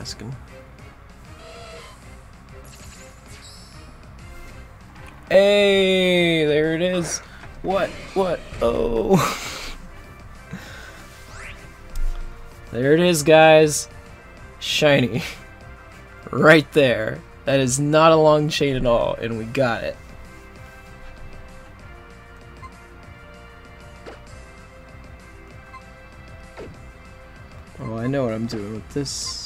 asking. Hey, there it is. What? Oh. There it is, guys. Shiny. Right there. That is not a long chain at all, and we got it. Oh, I know what I'm doing with this.